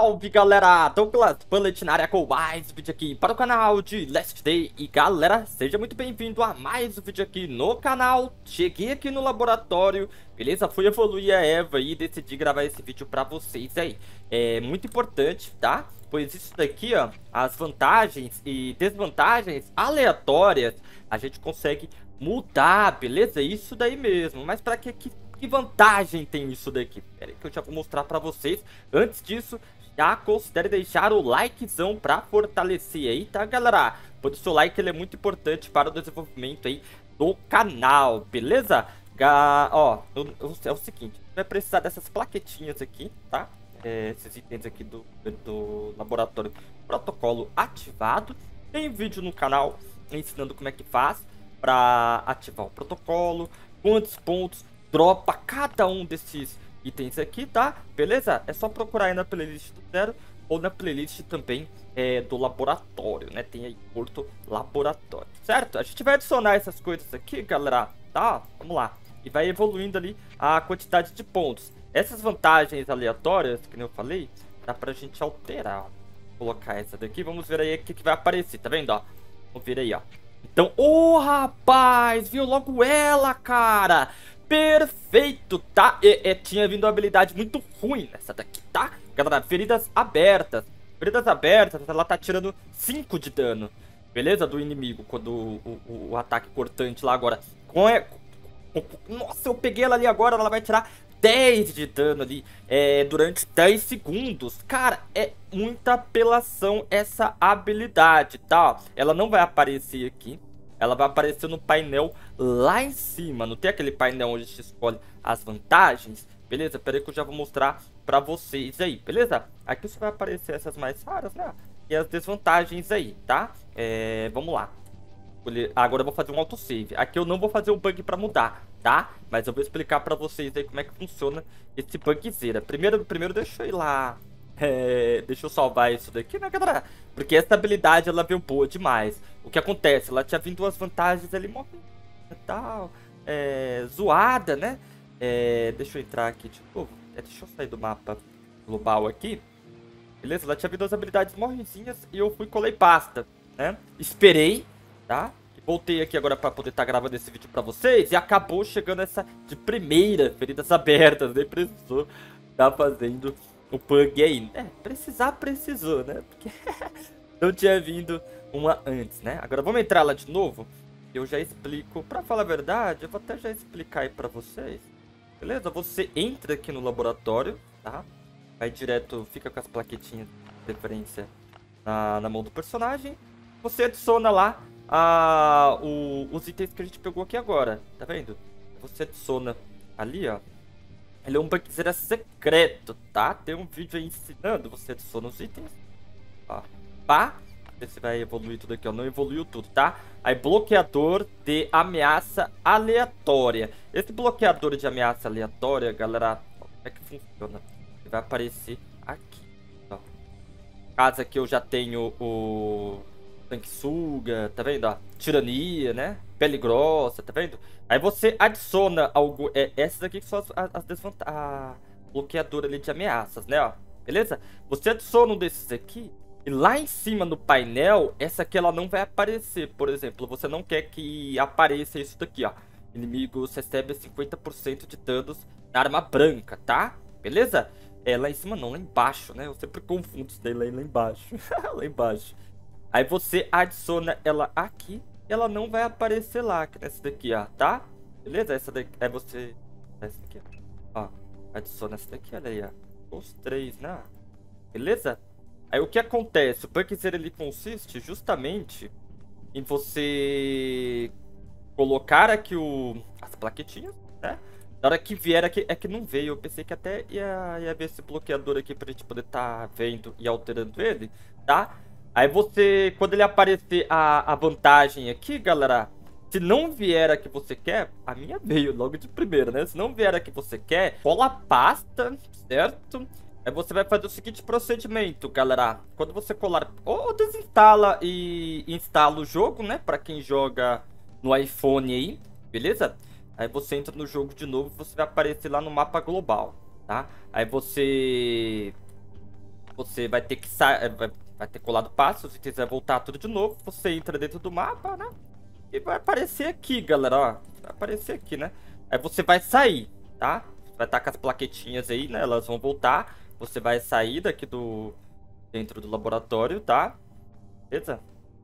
Salve galera, Douglas Bullet na área com mais um vídeo aqui para o canal de Last Day. E galera, seja muito bem-vindo a mais um vídeo aqui no canal. Cheguei aqui no laboratório, beleza? Fui evoluir a Eva e decidi gravar esse vídeo para vocês aí. É muito importante, tá? Pois isso daqui, ó, as vantagens e desvantagens aleatórias a gente consegue mudar, beleza? Isso daí mesmo, mas para que vantagem tem isso daqui? Pera aí que eu já vou mostrar pra vocês. Antes disso, já considere deixar o likezão pra fortalecer aí, tá, galera? Pois o seu like ele é muito importante para o desenvolvimento aí do canal, beleza? Ó, é o seguinte, vai precisar dessas plaquetinhas aqui, tá? Esses itens aqui do laboratório protocolo ativado. Tem vídeo no canal ensinando como é que faz pra ativar o protocolo, quantos pontos dropa cada um desses itens aqui, tá? Beleza? É só procurar aí na playlist do Zero ou na playlist também do laboratório, né? Tem aí Porto Laboratório, certo? A gente vai adicionar essas coisas aqui, galera, tá? Vamos lá. E vai evoluindo ali a quantidade de pontos. Essas vantagens aleatórias, que nem eu falei, dá pra gente alterar, ó. Vou colocar essa daqui, vamos ver aí o que vai aparecer, tá vendo, ó? Vamos ver aí, ó. Então, rapaz, viu logo ela, cara. Perfeito, tá? Tinha vindo uma habilidade muito ruim nessa daqui, tá? Galera, feridas abertas. Feridas abertas, ela tá tirando 5 de dano. Beleza? Do inimigo, quando o ataque cortante lá agora. Nossa, eu peguei ela ali agora, ela vai tirar 10 de dano ali durante 10 segundos. Cara, é muita apelação essa habilidade, tá? Ela não vai aparecer aqui. Ela vai aparecer no painel lá em cima. Não tem aquele painel onde a gente escolhe as vantagens? Beleza? Pera aí que eu já vou mostrar pra vocês aí, beleza? Aqui só vai aparecer essas mais raras, né? E as desvantagens aí, tá? Vamos lá. Agora eu vou fazer um autosave. Aqui eu não vou fazer o bug pra mudar, tá? Mas eu vou explicar pra vocês aí como é que funciona esse bugzeira. Primeiro deixa eu ir lá. Deixa eu salvar isso daqui, né, galera? Porque essa habilidade, ela veio boa demais. O que acontece? Ela tinha vindo umas vantagens ali, e tal, zoada, né? Deixa eu entrar aqui de novo. Deixa eu sair do mapa global aqui. Beleza? Ela tinha vindo as habilidades morrezinhas e eu fui e colei pasta, né? Esperei, tá? E voltei aqui agora pra poder estar gravando esse vídeo pra vocês. E acabou chegando essa de primeira, feridas abertas. Nem precisou estar fazendo o bug aí. Precisou, né? Porque não tinha vindo uma antes, né? Agora vamos entrar lá de novo. Eu já explico. Pra falar a verdade, eu vou até já explicar aí pra vocês. Beleza? Você entra aqui no laboratório, tá? Vai direto, fica com as plaquetinhas de referência na mão do personagem. Você adiciona lá os itens que a gente pegou aqui agora. Tá vendo? Você adiciona ali, ó. Ele é um bugzeira secreto, tá? Tem um vídeo aí ensinando, você adiciona os itens. Ó, pá. Ver se vai evoluir tudo aqui, ó. Não evoluiu tudo, tá? Aí, bloqueador de ameaça aleatória. Esse bloqueador de ameaça aleatória, galera, como é que funciona? Ele vai aparecer aqui, ó. No caso aqui eu já tenho o sanguessuga, tá vendo, ó? Tirania, né? Pele grossa, tá vendo? Aí você adiciona algo. Essas aqui que são as desvantagens. A bloqueadora ali de ameaças, né? Ó, beleza? Você adiciona um desses aqui. E lá em cima no painel, essa aqui ela não vai aparecer. Por exemplo, você não quer que apareça isso daqui, ó. Inimigos recebem 50% de danos na arma branca, tá? Beleza? Lá em cima não, lá embaixo, né? Eu sempre confundo isso daí lá embaixo. Lá embaixo. Aí você adiciona ela aqui. Ela não vai aparecer lá, nessa daqui, ó, tá? Beleza? Essa daqui, você... Essa daqui, ó. Adiciona essa daqui, olha aí, ó. Os três, né? Beleza? Aí o que acontece? O bugzeira, ele consiste justamente em você colocar aqui as plaquetinhas, né? Na hora que vier aqui, é que não veio. Eu pensei que até ia ver esse bloqueador aqui pra gente poder estar vendo e alterando ele, tá? Aí você, quando ele aparecer a vantagem aqui, galera, se não vier a que você quer, a minha veio logo de primeira, né? Se não vier a que você quer, cola a pasta, certo? Aí você vai fazer o seguinte procedimento, galera. Quando você colar, ou desinstala e instala o jogo, né? Pra quem joga no iPhone aí, beleza? Aí você entra no jogo de novo, você vai aparecer lá no mapa global, tá? Aí você Você vai ter que sair, vai ter colado passos, se quiser voltar tudo de novo, você entra dentro do mapa, né? E vai aparecer aqui, galera, ó. Vai aparecer aqui, né? Aí você vai sair, tá? Vai estar com as plaquetinhas aí, né? Elas vão voltar. Você vai sair daqui dentro do laboratório, tá? Beleza?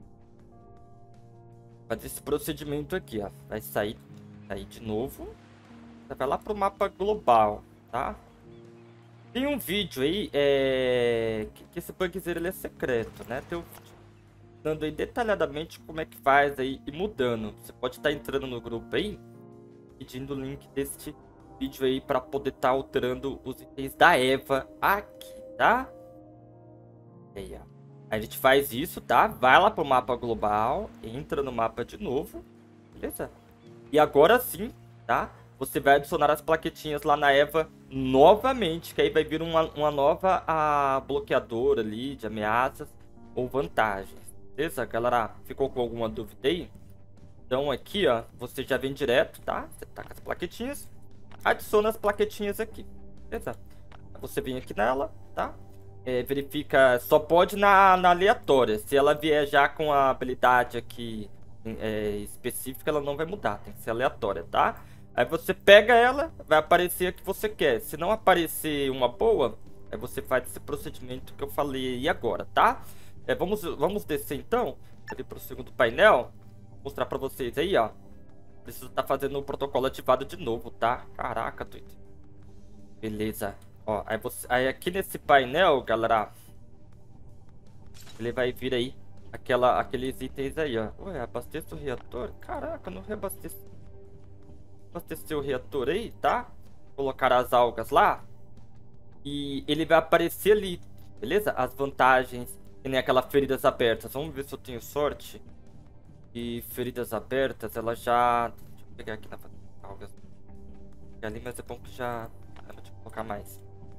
Fazer esse procedimento aqui, ó. Vai sair de novo. Você vai lá pro mapa global, tá? Tem um vídeo aí, que esse bugzeiro ele é secreto, né? Tem um vídeo dando aí detalhadamente como é que faz aí e mudando. Você pode estar entrando no grupo aí, pedindo o link deste vídeo aí para poder estar alterando os itens da Eva aqui, tá? Aí, ó. A gente faz isso, tá? Vai lá pro mapa global, entra no mapa de novo, beleza? E agora sim, tá? Você vai adicionar as plaquetinhas lá na Eva novamente, que aí vai vir uma nova bloqueadora ali de ameaças ou vantagens. Beleza, galera? Ficou com alguma dúvida aí? Então aqui, ó, você já vem direto, tá? Você tá com as plaquetinhas, adiciona as plaquetinhas aqui, beleza? Você vem aqui nela, tá? Verifica, só pode na aleatória. Se ela vier já com a habilidade aqui específica, ela não vai mudar, tem que ser aleatória, tá? Aí você pega ela, vai aparecer a que você quer. Se não aparecer uma boa, aí você faz esse procedimento que eu falei aí agora, tá? Vamos descer então, ali pro segundo painel. Vou mostrar pra vocês aí, ó. Preciso estar fazendo o protocolo ativado de novo, tá? Caraca, doido. Beleza. Ó, aí aqui nesse painel, galera, ele vai vir aí aqueles itens aí, ó. Ué, abasteça o reator? Caraca, não reabasteceu. Abasteceu o reator aí, tá? Colocar as algas lá. E ele vai aparecer ali, beleza? As vantagens, que nem aquelas feridas abertas. Vamos ver se eu tenho sorte. E feridas abertas, ela já... Deixa eu pegar aqui na algas. Pegar ali, mas é bom que já... Deixa eu colocar mais.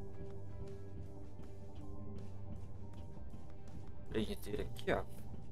Dizer aqui, ó.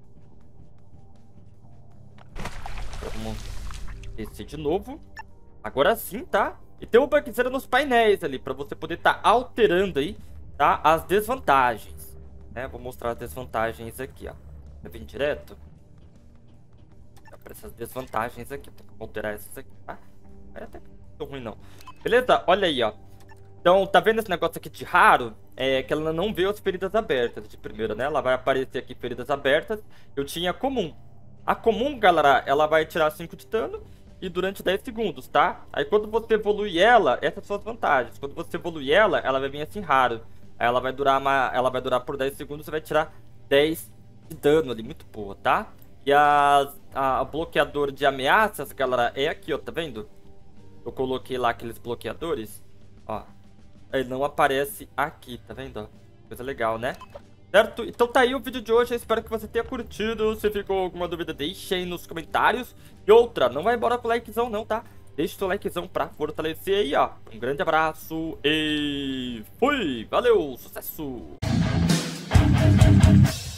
Vamos descer de novo. Agora sim, tá? E tem um bugzeiro nos painéis ali, pra você poder estar alterando aí, tá? As desvantagens, né? Vou mostrar as desvantagens aqui, ó. Vem direto. Para essas desvantagens aqui. Tem que alterar essas aqui, tá? É até que não tô ruim, não. Beleza? Olha aí, ó. Então, tá vendo esse negócio aqui de raro? Que ela não vê as feridas abertas de primeira, né? Ela vai aparecer aqui feridas abertas. Eu tinha comum. A comum, galera, ela vai tirar 5 de dano e durante 10 segundos, tá? Aí quando você evolui ela, essas são as vantagens. Quando você evolui ela, ela vai vir assim raro. Aí ela vai durar por 10 segundos e vai tirar 10 de dano ali, muito boa, tá? E a bloqueador de ameaças, galera, é aqui, ó, tá vendo? Eu coloquei lá aqueles bloqueadores, ó. Ele não aparece aqui, tá vendo? Ó? Coisa legal, né? Certo? Então tá aí o vídeo de hoje. Eu espero que você tenha curtido. Se ficou alguma dúvida, deixe aí nos comentários. E outra, não vai embora com o likezão não, tá? Deixe seu likezão pra fortalecer aí, ó. Um grande abraço e fui! Valeu! Sucesso!